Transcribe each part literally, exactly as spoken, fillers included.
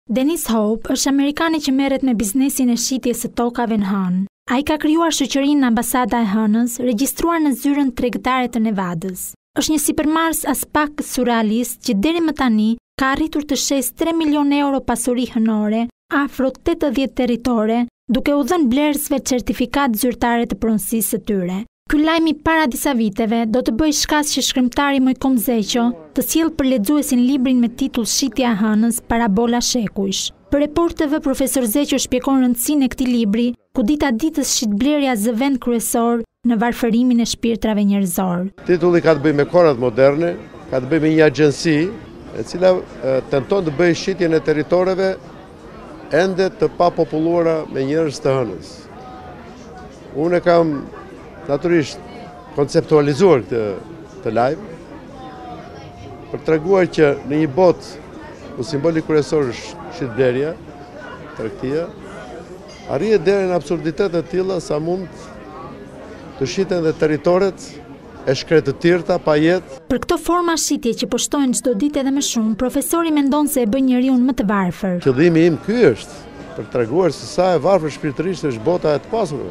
Dennis Hope është amerikani që merret me biznesin e shitjes së tokave në Hënë. Ai ka krijuar shoqërinë në Ambasada e Hënës, regjistruar në zyrën tregtare të Nevadës. Është një sipërmarrës as pak surrealist që deri më tani ka arritur të shes tre milionë euro pasuri hënore, afro tetëdhjetë territore, duke u dhënë blerësve certifikat zyrtare të pronësisë së tyre. Ky lajm i para disa viteve do të bëjë shkak që shkrimtari Mojkom Zeqo të sjellë për lexuesin librin me titull Shitja e Hënës parabola shekujsh. Për Report T V, profesor Zeqo shpjegon rëndësinë e këtij libri, ku dita ditës shitblerja zë vend kryesor në varfërimin e shpirtrave njerëzor. Titulli ka të bëjë me kohrat moderne, ka të bëjë me një agjenci e cila e, tenton të bëjë shitjen e territoreve ende të papopulluara me njerëz të Hënës. Unë kam naturisht konceptualizuar këtë të lajm për të treguar që në një botë ku simboli kryesor është shitblerja, tregtia, arrihet deri në absurditete të tilla sa mund të shiten dhe territoret e shkretë të tirta pa jetë. Për këto forma shitje që po shtohen çdo ditë edhe më shumë, profesori mendon se e bën njeriu më të varfër. Qëllimi im ky është për të treguar se sa e varfër shpirtërisht është bota e të pasurve.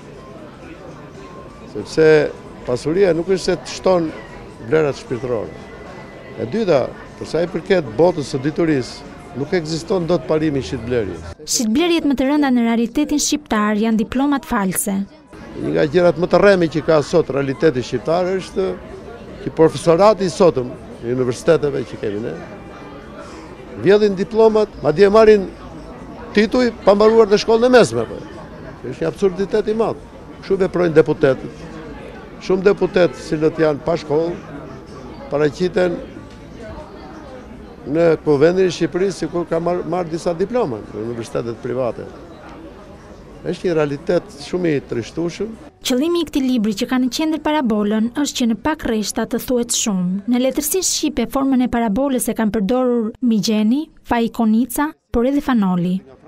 Sepse pasuria nuk është se të shton vlerat shpirtërore. E dyta, për sa i përket botës së diturisë, nuk ekziston dot parimi i shitblerjes. Shitblerjet më të rënda në realitetin shqiptar janë diplomat false. Një nga gjërat më të rreme që ka sot realiteti shqiptar është që profesorati i sotëm në universiteteve që kemi ne vjedhin diplomat, madje marrin tituj pa mbaruar në shkollën e mesme. Është një absurditet i madh. Kështu veprojnë deputetët. Shumë deputetë cilët janë pa shkollë, paraqiten në kuvendin e Shqipërisë sikur ka marrë mar disa diploma në universitetet private. Është një realitet shumë i trishtueshëm. Qëllimi i këtij libri që ka në qendër parabolën është që në pak rreshta të thuhet shumë. Në letërsinë shqipe formën e parabolës e kanë përdorur Migjeni, Faikonica, por edhe Fanoli.